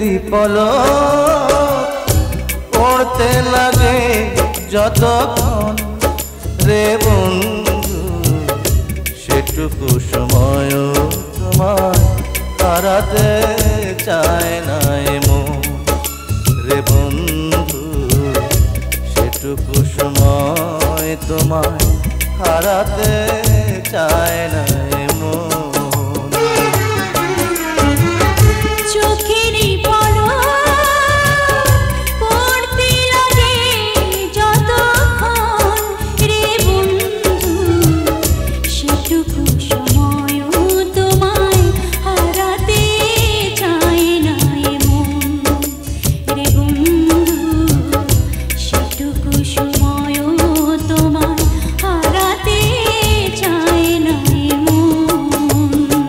চোখেরই পলক পড়তে লাগে যতক্ষণ রে বন্ধু, সেটুকু সময় তোমার হারাতে চায় না মন রে বন্ধু, সেটুকু সময় তোমার হারাতে চায় না মন। চোখেরই পলক পড়তে লাগে যতক্ষণ রে বন্ধু, সেটুকু সময় তোমায় হারাতে চায় না মন রে বন্ধু, সেটুকু সময় তোমায় হারাতে চায় না মন।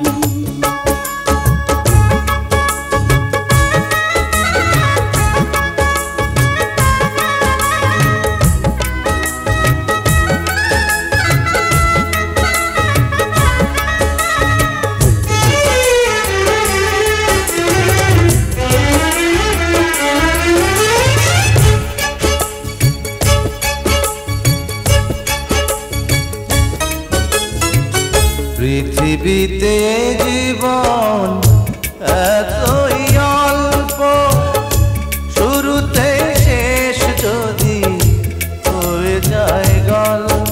পৃথিবীতে জীবন এতই অল্প, শুরুতে শেষ যদি হয়ে যায় গল্প।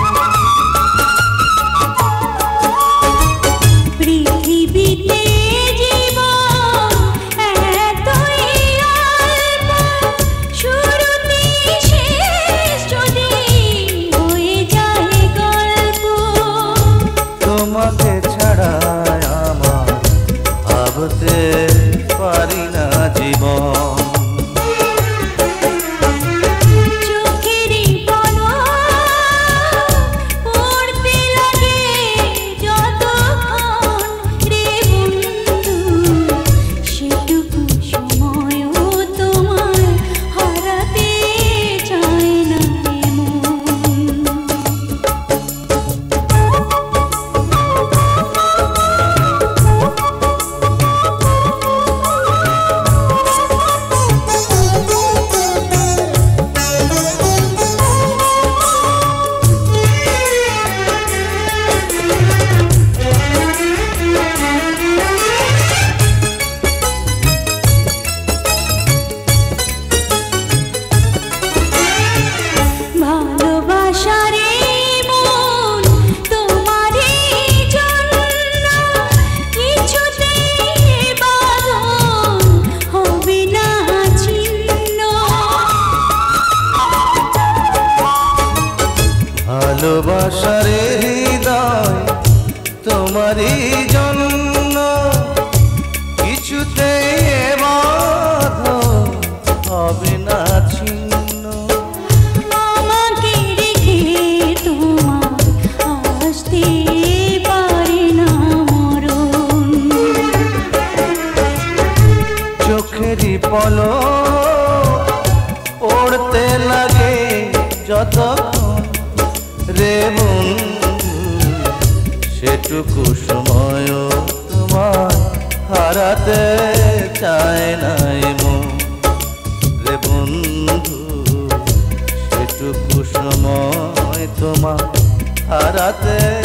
পৃথিবীতে জীবন এতই অল্প, শুরুতে শেষ যদি হয়ে যায় গল্প। তোমাকে ছাড়া আমার ভাবতে পারি না জীবন। চোখেরই পলক পড়তে লাগে যতক্ষণ রে বন্ধু, সেটুকু সময় তোমার হারাতে চায় না মন। ভালোবাসার মন তোমারই জন্য কিছুতেই বাঁধন হবে না ছিন্ন। ভালোবাসার হৃদয় তোমারই জন্য কিছুতে বাঁধন হবে না ছিন্ন। আমাকে রেখে তোমার আসতে পারে না মরণ। চোখেরই পলক পড়তে লাগে যতক্ষণ রে বন্ধু, সেটুকু সময় তোমার হারাতে চায় না মন রে বন্ধু, সেটুকু সময় তোমার হারাতে